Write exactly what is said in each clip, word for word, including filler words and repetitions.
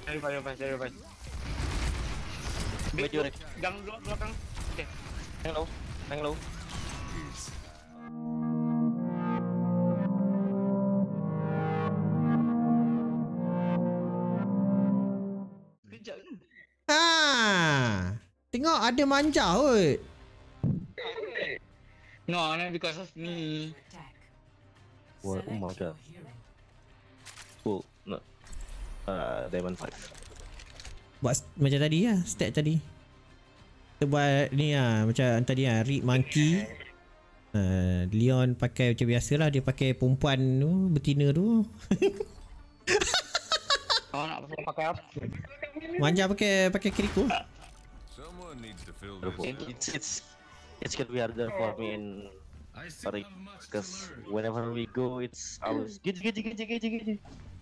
Cari revive, revive, cari revive. Baju Rick. Gang dua belakang. Okey. Hang low, hang low. Kejap ni. Ha. Tengok ada manja kot. No, no, because of me. What? Oh my god. Oh, no. Uh, Diamond five. Buat macam tadi lah, stat tadi. Kita buat ni lah, macam tadi lah, Rick Monkey. Uh, Leon pakai macam biasa lah, dia pakai perempuan tu, betina tu. Oh, nak pakai apa? Manja pakai pakai Kiriko. Someone needs to fill It's it's it's gonna be harder for me and Rick because whenever we go, it's always gigi gigi gigi gigi gigi.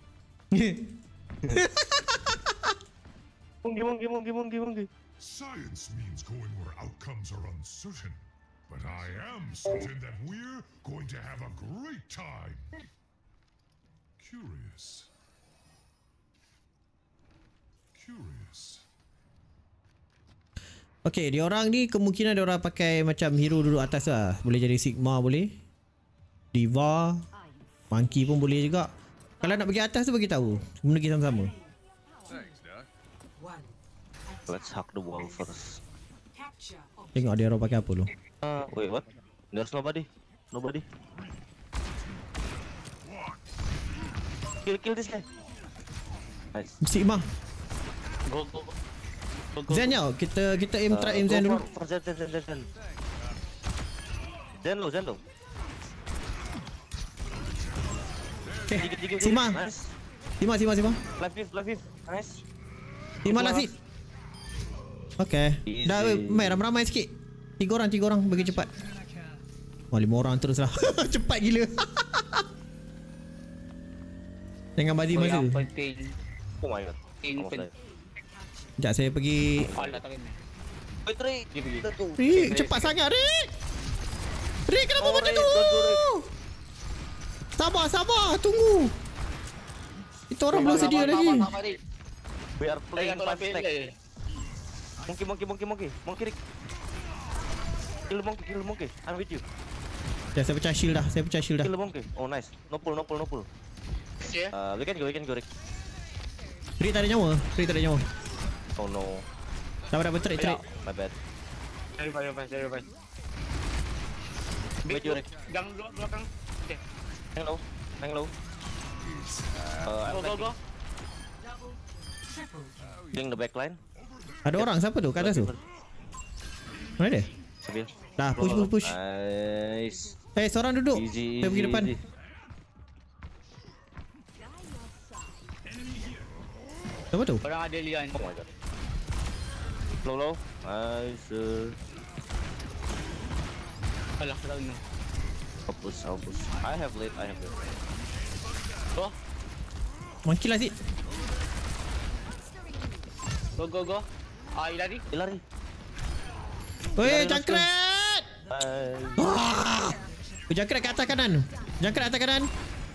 Monkey monkey monkey monkey monkey. Science means going where outcomes are uncertain, but I am certain that we're going to have a great time. Curious. Curious. Okay, dia orang ni kemungkinan dia orang pakai macam hero duduk atas lah. Boleh jadi Sigma boleh. Diva, Monkey pun boleh juga. Kalau nak pergi atas tu bagi tahu. Benda kita sama-sama. Let's hack the wall first. Tengok dia orang pakai apa dulu. Uh, wait, what? There's nobody. Nobody. Kill, kill this guy. Nice. Sigma. Go, go, go. Go, go, Zen tau. Kita kita aim try aim Zen dulu. For Zen, Zen, Zen, Zen, Zen. Zen low, Zen low. Okay. Tiga, tiga, tiga. Sigma. Nice. Sigma, Sigma, Sigma. Live fifth, live fifth. Nice. Sigma lah fit. Okay. Easy. Dah main ramai-ramai sikit. Tiga orang, tiga orang bagi cepat. Oh, lima orang terus lah. Cepat gila. Jangan bagi masa. Yang penting. Oh my god. Yang penting. Sekejap saya pergi. Alah tak kena. Wait, Rick. Dia pergi. Rick, cepat sangat Rick. Rick kenapa Oh, macam Rick, tu? don't do Rick. Sabar, sabar. Tunggu. Kita orang belum sedia lagi. We are playing Tengok five lapis stack. le. Monkey, monkey, monkey, monkey. Monkey, Rick. Kill the monkey, kill the monkey. I'm with you. Ya, saya pecah shield dah. Saya pecah shield dah. Kill the monkey. Oh, nice. No pull, no pull, no pull. Okay. Uh, we can go, we can go, Rick. Rick tak ada nyawa. Rick tak ada nyawa. Oh no. Dapat dapat trade trade. My bad. Cari revive, revive, cari revive. Baju Rick. Gang dua belakang. Okey. Hang low, hang low. Uh, I'm Go, go, go. doing the backline. Ada orang siapa tu kat atas tu? Mana dia? Sabil. Dah push push push. Nice. Eh, seorang duduk. Easy, Saya pergi easy, depan. easy. Siapa tu? Orang ada Leon. Oh my god. Low low. Nice. Uh, Alah, tak kena. I'll push, I'll push. I have late, I have late. Go. Monkey lah Zik. Go, go, go. Ah, lari. Eh, lari. Weh, jangkret! Nice. Wah! Jangkret kat atas kanan. Jangkret atas kanan.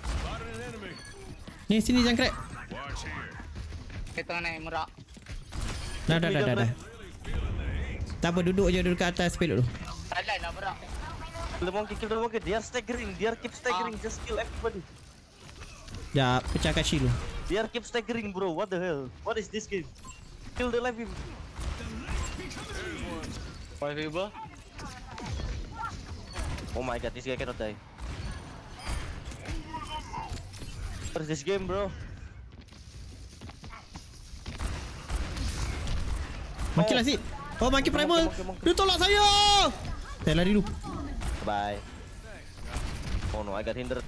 Ni sini jangkret. Kita naik merak. Dah dah dah dah. dah. Tak apa, duduk je duduk kat atas peluk tu. Salah nak merak. Kill the monkey, kill the monkey. They are staggering, they are keep staggering. Ah. Just kill everybody. Ya, pecahkan shield tu. They are keep staggering, bro. What the hell? What is this game? Kill the live. Five people. Oh my god, this guy cannot die. What is this game, bro? Monkey lah Zik. Oh, monkey primal. monkey, monkey. Dia tolak saya. Saya lari dulu. Bye. Oh no, I got hindered.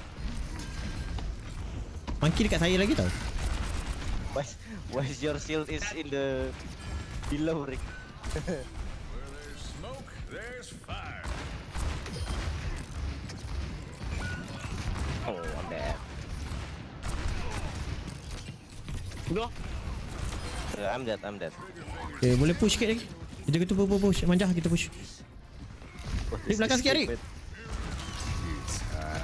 Monkey dekat saya lagi tau. Why, why is your shield is in the below, Rick? Where there's smoke, there's fire. Oh, I'm dead. Go. Yeah, I'm dead, I'm dead. Okay, boleh push sikit lagi. Kita kita push push. Manjah kita push. What Rick, is belakang this sikit, Rick. stupid?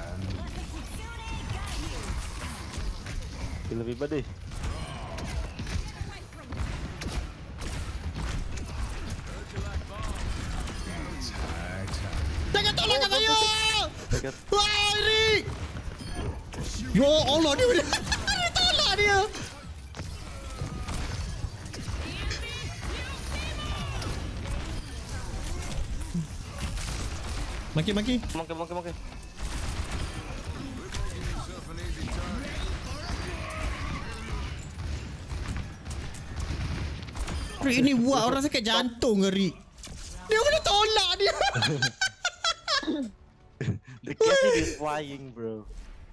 Kill everybody. tolong kat saya. Dekat. Wah, Rick. Ya Allah, dia dia, dia tolak dia. Maki, maki. Monkey, monkey, monkey. Rick ni buat orang sakit jantung ke Rick? Dia boleh tolak dia. The cat is flying, bro.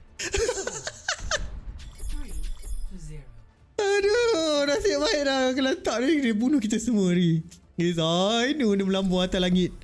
Aduh, nasib baik dah kelantak ni. Dia bunuh kita semua ni. Dia Zainu dia melambung atas langit.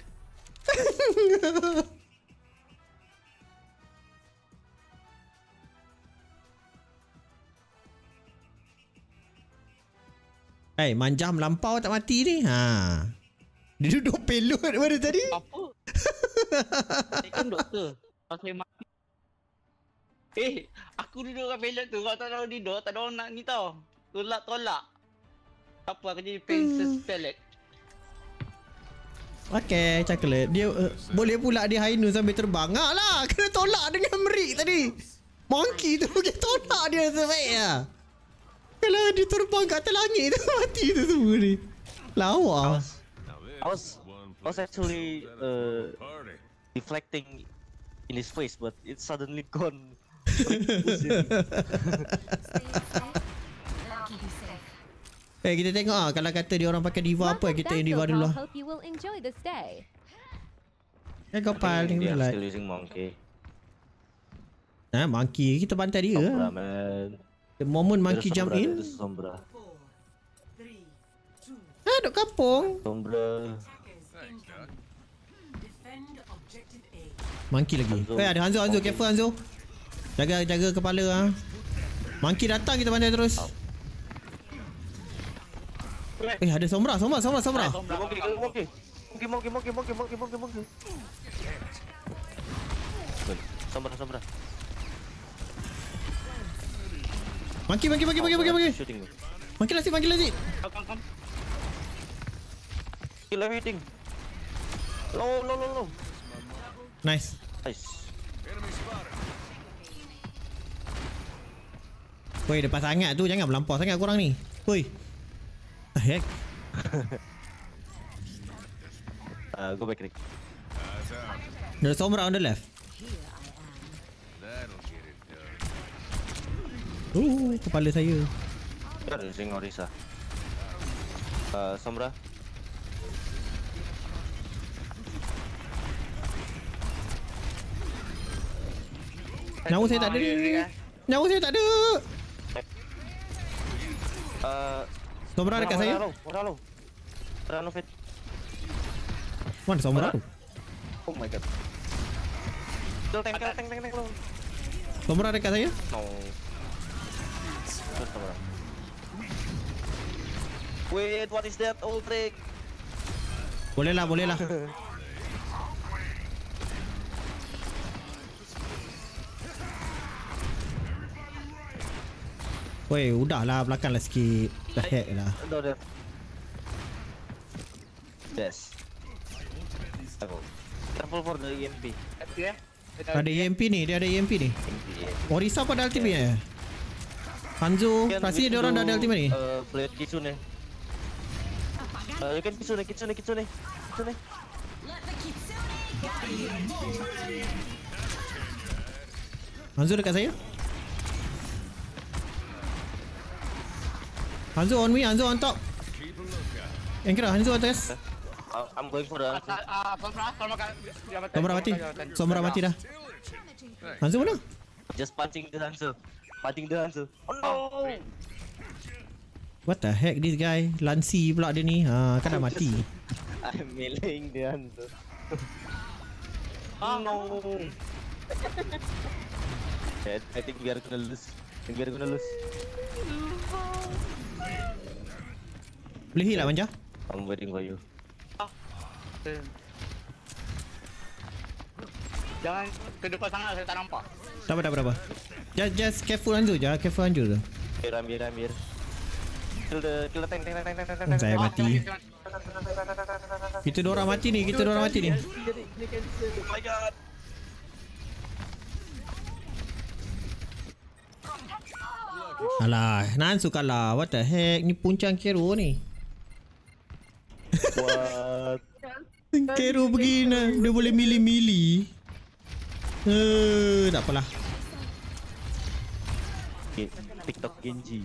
Eh, hey, manja melampau tak mati ni. Ha. Dia duduk pelot pada tadi. Apa? Saya kan doktor. Pasal mati. Eh, aku duduk kat pellet tu. Kau tak tahu tidur. Tak ada orang nak ni tau. Tolak-tolak. Apa aku jadi princess pellet. Okay, coklat. Dia uh, boleh pula dia Hainu sambil terbang. Ha lah, kena tolak dengan Merik tadi. Monkey tu kita tolak dia sebaik lah. Kalau dia terbang kat atas langit tu mati tu semua ni. Lawa. I was, I was actually uh, deflecting in his face, but it's suddenly gone. Eh, kita tengok ah kalau kata dia orang pakai diva apa, kita yang diva dulu lah. Eh, kau paling They are like. still using monkey. Nah, monkey kita bantai dia. Sombra, man. The moment monkey There's jump Sombra, in. there's Sombra. Ah, duk kampung. Sombra. Monkey lagi. Hanzo. Eh, ada Hanzo, Hanzo, careful Hanzo. Jaga jaga kepala ah. Monkey datang kita bantai terus. Eh, ada Sombra, Sombra, Sombra, Sombra. Monkey, monkey. Monkey, monkey, monkey, monkey, monkey, monkey, monkey. Good. Sombra, Sombra. Monkey, monkey, monkey, monkey, monkey, monkey. Shooting me. Monkey lagi, monkey lagi. Come, come, come. Kill everything. Low, low, low, low. Nice. Nice. Woi, depan sangat tu jangan melampau sangat korang ni. Woi. Ah, heck. Uh, go back, Rick. There's Sombra on the left. That'll get it done. Oh, kepala saya. They're using Orisa. Uh, Sombra. Nyawa saya tak ada. Nyawa saya tak ada. Uh, Sombra dekat saya. Low, low. Run of it. Mana Sombra tu? Oh my god. Kill tank, kill tank, tank, tank, low. Sombra dekat saya. No. Terus Sombra. Wait, what is that old trick? Boleh lah, boleh lah. Woi, udahlah belakang lah sikit. Dah hack lah. No, no. Yes. Careful for the E M P. Hati eh. Ada E M P ni, dia ada E M P ni. E M P, yeah. Orisa pada ultimate ya? Hanzo, Can pasti we dia orang dah ada do, ultimate ni. Uh, Blade Kitsune. Uh, you can Kitsune, Kitsune, Kitsune. Kitsune. Hanzo dekat saya. Hanzo on me, Hanzo on top. Yang kira Hanzo atas. Uh, I'm going for the ulti. Ah, Sombra, Sombra kan. Sombra mati. Sombra mati dah. Hanzo mana? Just punching the Hanzo. Punching the Hanzo. Oh no! What the heck this guy? Lansi pula dia ni. Ha, kan dah mati. I'm meleeing the Hanzo. Oh no! I, I think we are gonna lose. I think we are gonna lose. Boleh heal lah Manja? I'm waiting for you. Jangan ke depan sangat, saya tak nampak. Tak apa, tak apa, tak apa. Just, just careful Hanzo je, careful Hanzo tu. Here, I'm here, I'm here. Kill the kill the tank tank tank tank tank tank. Hmm, saya mati. Kita dua orang mati ni, kita dua orang mati ni. Oh my god. Alah, Nansu kalah. What the heck? Ni puncang Kero ni. What? Kero begini, dia boleh mili-mili. Eh, tak apalah. TikTok Genji.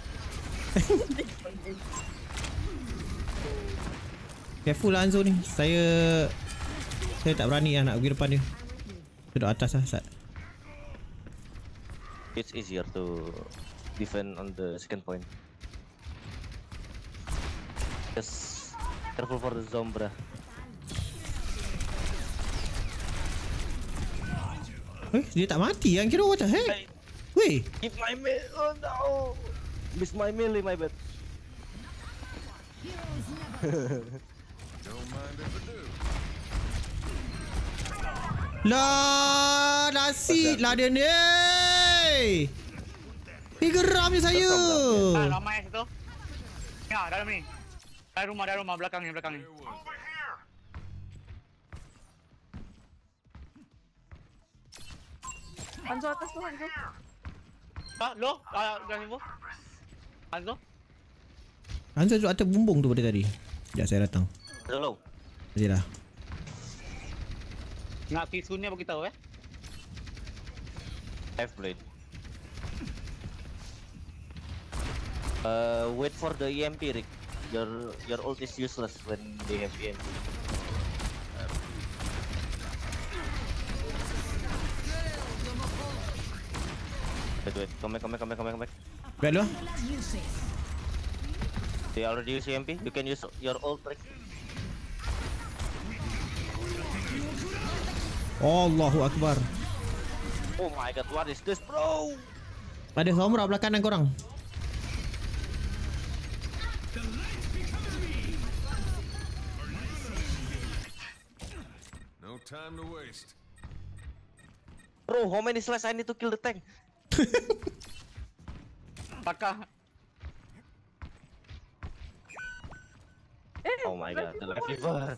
Careful lah Hanzo ni. Saya Saya tak berani lah nak pergi depan dia. Duduk atas lah Sat. It's easier to defend on the second point. Just careful for the Zombra. Eh, dia tak mati yang kira what the heck? Weh, Keep my melee. Oh no. Miss my melee, my bad. Don't mind if I do. lah nasi lah dia ni. Dia geram je saya. Ah, ramai situ. Ya, dalam ni. Dalam rumah, dalam rumah belakang ni, belakang ni. Hanzo atas tu, Hanzo. Ah, lo, ah, dah ni bu. Hanzo. Hanzo duduk atas bumbung tu pada tadi. Sekejap saya datang. Hello. Tadi dah. Nak Kisun ni bagi tahu eh. F blade. Uh, wait for the E M P, Rick. Your your ult is useless when they have E M P. Wait, wait. Come back, come back, come back, come back, come back. Baik dulu. They already use E M P. You can use your ult, Rick. Allahu Akbar. Oh my god, what is this, bro? Ada Sombra belah kanan korang. No time to waste. Bro, how many slash I need to kill the tank? Pakah. Oh my god, the life fever.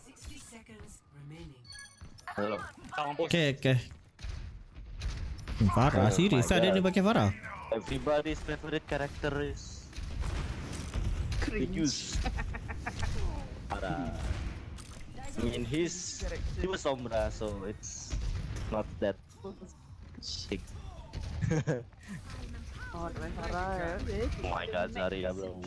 Hello. Okay, okay. Hmm, Farah, Oh serius my lah dia God. ni pakai Farah. Everybody's favorite character is Cringe. Farah. I mean, he's he was Sombra, so it's not that sick. Oh, dengan Farah ya. Oh my god, sorry ya bro.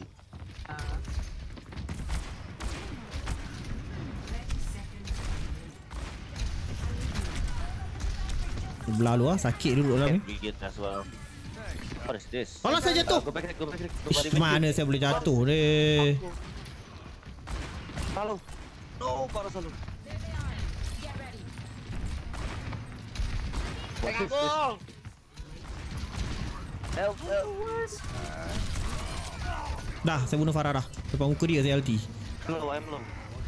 Belah lu lah, sakit dulu dalam ni. Brigade as well. What is this? Alah saya jatuh. Uh, go back, Rick, go back, Rick. Ish, mana saya boleh jatuh ni? Halo. No, baru selalu. What is this? Help, help. Dah, saya bunuh Farah dah. Depan muka dia saya ulti. Low, I'm low.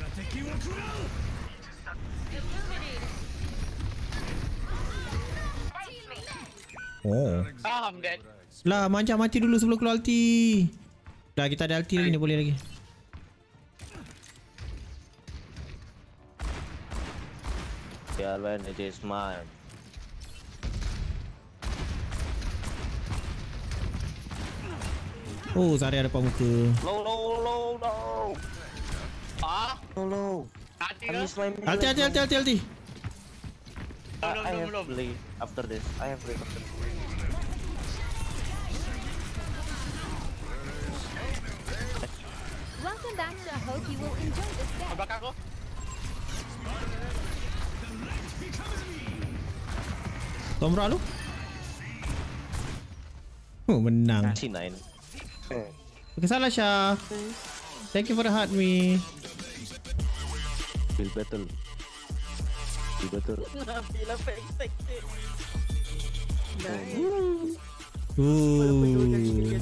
Oh. Ah, I'm dead. Lah, manja mati dulu sebelum keluar ulti. Dah, kita ada ulti lagi ni, boleh lagi. Yeah, when it is mine. Oh, Zarya depan muka. Low, low, low, low. Ah, Low, low. mati I ke? miss my Ulti, ulti, ulti, ulti, ulti. I, Belum, I belum, have belum. blade after this. I have blade after this. Welcome back to I hope you will enjoy this day. Belakang aku. Sombra lu. Oh, menang. C nine. Okay, salah Syah. Thank you for the heart me. Kill battle. Kill battle. Ooh.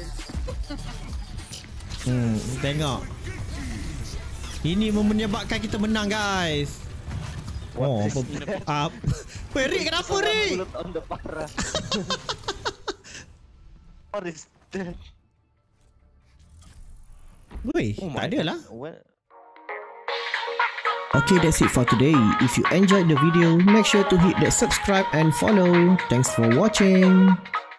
Hmm, tengok. Ini menyebabkan kita menang, guys. Oh, apa? Up. Weh, Rick, kenapa Rick? Bullet on the parah. What is that? Woi, Oh tak my ada lah. Well, Okay, that's it for today. If you enjoyed the video, make sure to hit that subscribe and follow. Thanks for watching.